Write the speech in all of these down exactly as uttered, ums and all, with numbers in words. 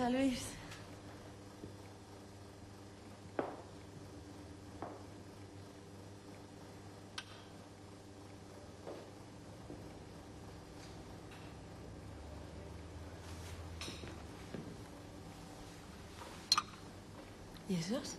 Hola, Luis. ¿Y esos?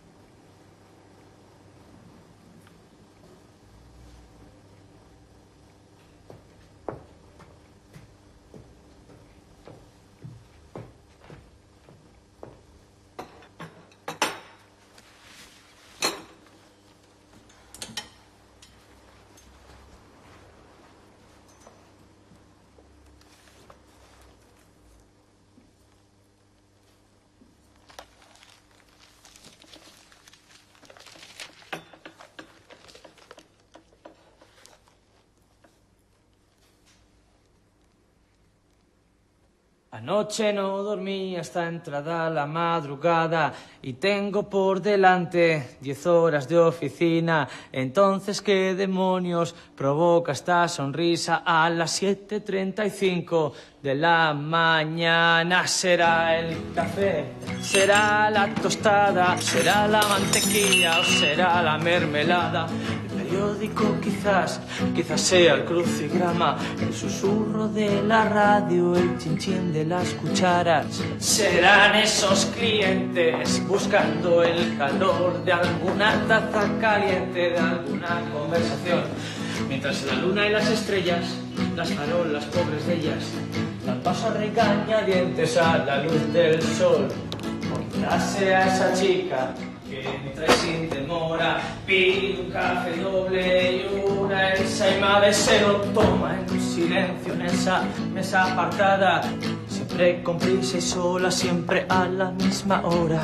Anoche no dormí hasta entrada la madrugada y tengo por delante diez horas de oficina. Entonces, ¿qué demonios provoca esta sonrisa a las siete treinta y cinco de la mañana? ¿Será el café? ¿Será la tostada? ¿Será la mantequilla o será la mermelada? Periódico quizás, quizás sea el crucigrama, el susurro de la radio, el chinchín de las cucharas. Serán esos clientes buscando el calor de alguna taza caliente, de alguna conversación, mientras la luna y las estrellas, las farolas pobres de ellas, dan paso a regañadientes a la luz del sol. O quizás sea esa chica que me trae sin demora, pide un café doble y una ensaimada y se lo toma en silencio en esa mesa apartada, siempre con prisa y sola, siempre a la misma hora,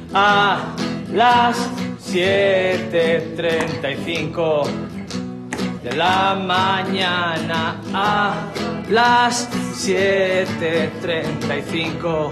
a las siete treinta y cinco de la mañana, a las siete treinta y cinco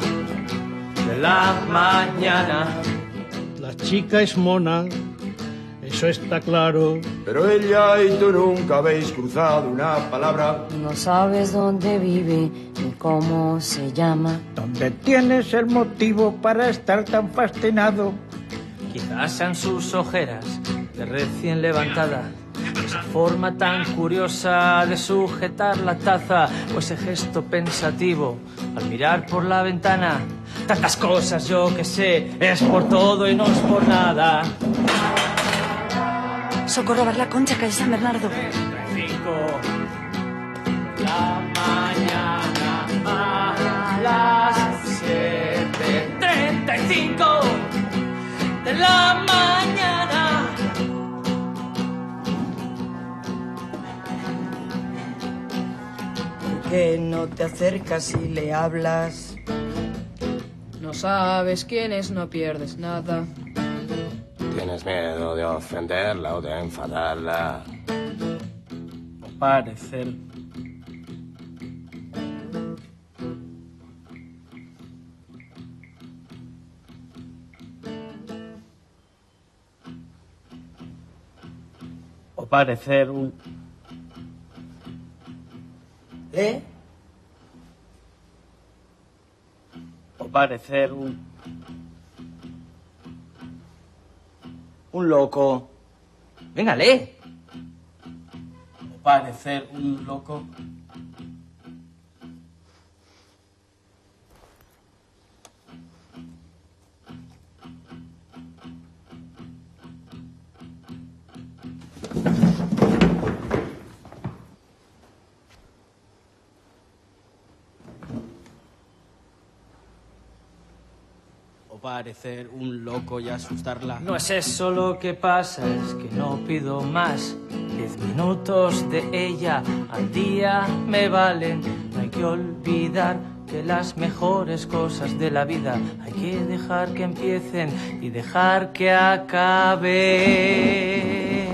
de la mañana. La chica es mona, eso está claro. Pero ella y tú nunca habéis cruzado una palabra. No sabes dónde vive ni cómo se llama. ¿Dónde tienes el motivo para estar tan fascinado? Quizás sean sus ojeras de recién levantada, esa forma tan curiosa de sujetar la taza, o ese gesto pensativo al mirar por la ventana. Tantas cosas, yo que sé, es por todo y no es por nada. Socorro, bar la Concha, calle San Bernardo. Cinco de la mañana a las siete treinta y cinco de la mañana. ¿Por qué no te acercas y le hablas? No sabes quién es, no pierdes nada. ¿Tienes miedo de ofenderla o de enfadarla? O parecer. O parecer un... ¿Eh? O parecer un... Un loco. Venga, lee. O parecer un loco. Parecer un loco y asustarla. No es eso lo que pasa, es que no pido más. Diez minutos de ella al día me valen. No hay que olvidar que las mejores cosas de la vida hay que dejar que empiecen y dejar que acaben.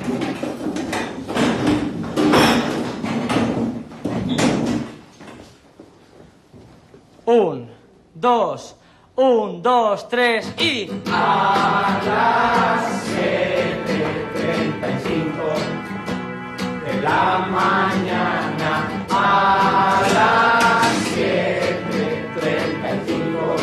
Un, dos... Un, dos, tres y... A las siete treinta y cinco de la mañana, a las siete treinta y cinco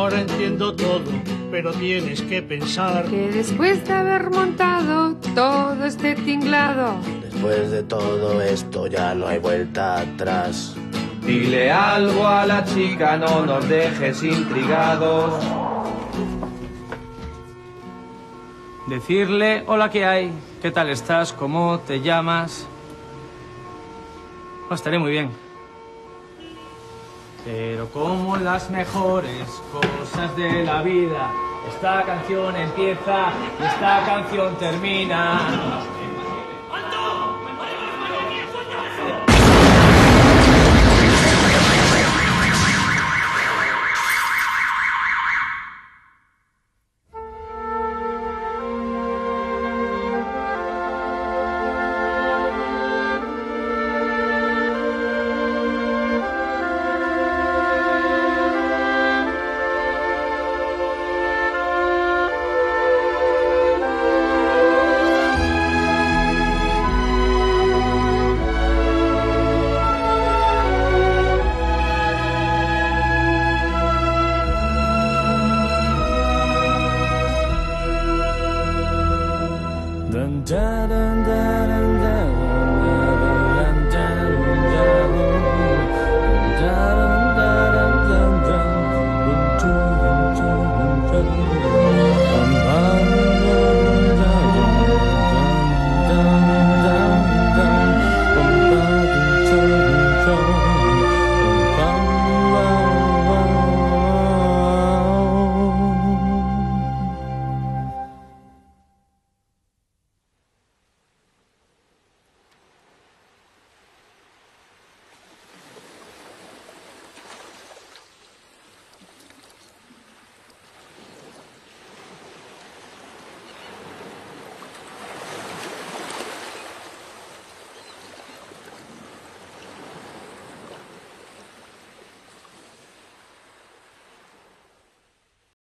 Ahora entiendo todo, pero tienes que pensar que después de haber montado todo este tinglado, después de todo esto ya no hay vuelta atrás. Dile algo a la chica, no nos dejes intrigados. Decirle, hola, ¿qué hay? ¿Qué tal estás? ¿Cómo te llamas? Oh, estaré muy bien. Pero como las mejores cosas de la vida, esta canción empieza y esta canción termina.